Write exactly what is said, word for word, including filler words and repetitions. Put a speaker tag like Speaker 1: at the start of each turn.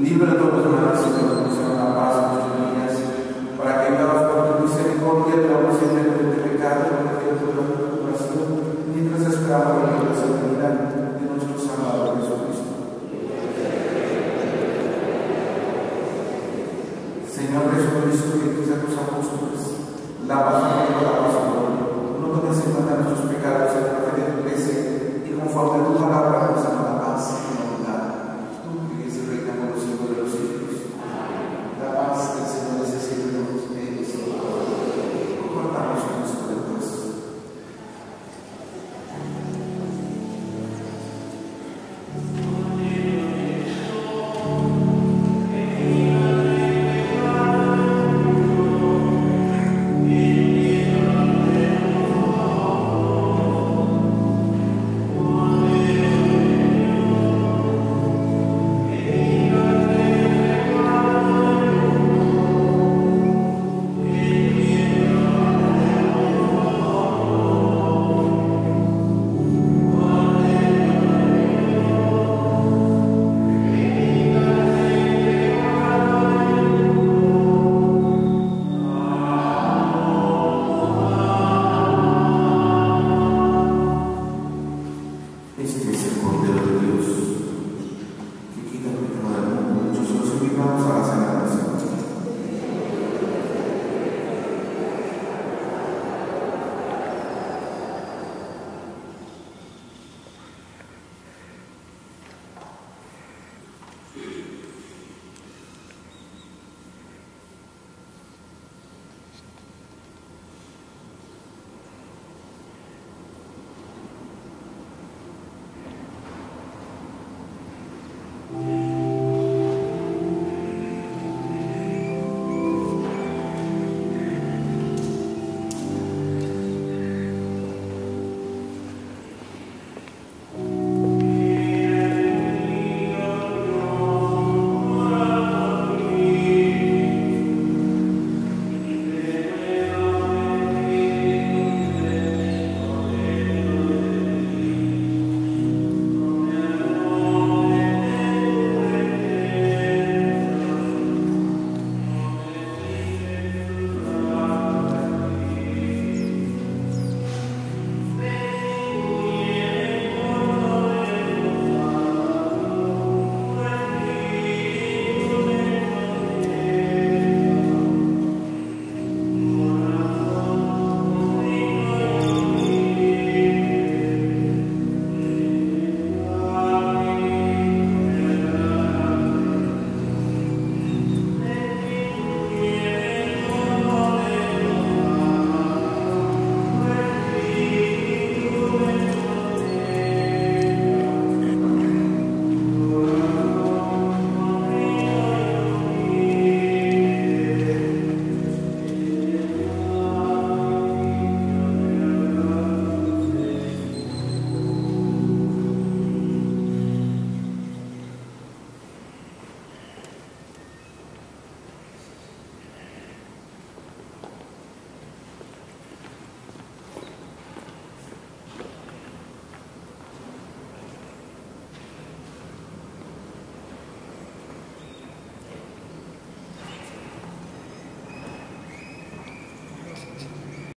Speaker 1: Libre de todos los males, Señor, nos da la paz en nuestros días, para que vivamos por tu misericordia, tengamos siempre de pecado, cometiendo toda la preocupación, mientras esperamos la venida de nuestro Salvador Jesucristo. Señor Jesucristo, que dices a tus apóstoles, la paz a la paz